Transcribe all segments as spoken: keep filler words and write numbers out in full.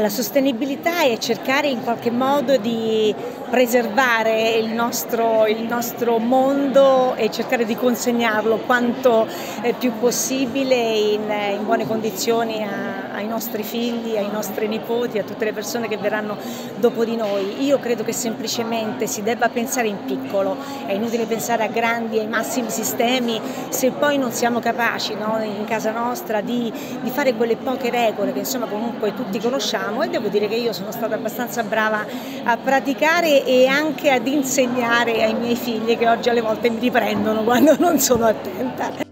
la sostenibilità è cercare in qualche modo di preservare il nostro, il nostro mondo e cercare di consegnarlo quanto più possibile in, in buone condizioni a, ai nostri figli, ai nostri nipoti, a tutte le persone che verranno dopo di noi. Io credo che semplicemente si debba pensare in piccolo, è inutile pensare a grandi, ai massimi sistemi, se poi non siamo capaci, no, in casa nostra di, di fare quelle poche regole che insomma comunque tutti conosciamo, e devo dire che io sono stata abbastanza brava a praticare e anche ad insegnare ai miei figli, che oggi alle volte mi riprendono quando non sono attenta.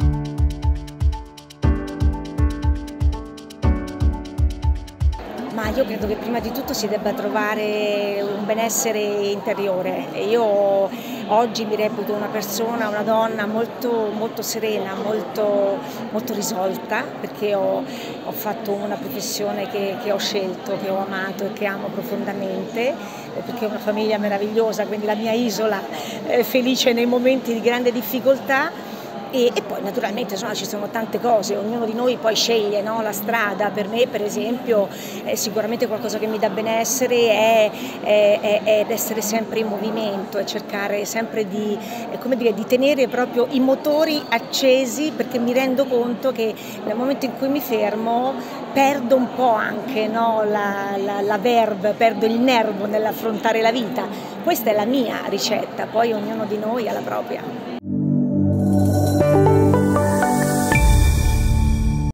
Ma io credo che prima di tutto si debba trovare un benessere interiore, e io oggi mi reputo una persona, una donna molto, molto serena, molto, molto risolta, perché ho, ho fatto una professione che, che ho scelto, che ho amato e che amo profondamente, perché ho una famiglia meravigliosa, quindi la mia isola eh, felice nei momenti di grande difficoltà. E, e poi naturalmente insomma, ci sono tante cose, ognuno di noi poi sceglie, no, la strada. Per me per esempio è sicuramente qualcosa che mi dà benessere è, è, è, è essere sempre in movimento e cercare sempre di, come dire, di tenere proprio i motori accesi, perché mi rendo conto che nel momento in cui mi fermo perdo un po' anche, no, la, la, la verve, perdo il nervo nell'affrontare la vita. Questa è la mia ricetta, poi ognuno di noi ha la propria.